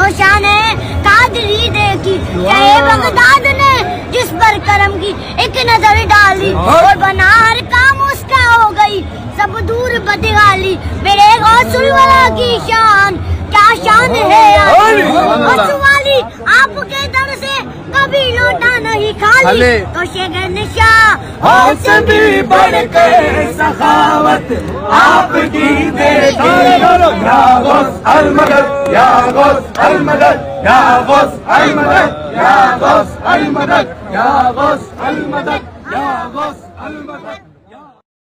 वो शान है कादरी देखी चाहे बगदाद ने जिस पर करम की एक नजर डाली और बना हर काम उसका हो गई सब दूर बदगाली। मेरे गौसुल वाला की शान क्या शान है वाली आपके दर से कभी लौटा नहीं खाली। तो शेगर निशा से भी बढ़कर सखावत आपकी देखी या गौस अल मदद या गौस अल मदद या गौस अल मदद या गौस अल मदद या गौस अल मदद या गौस अल मदद।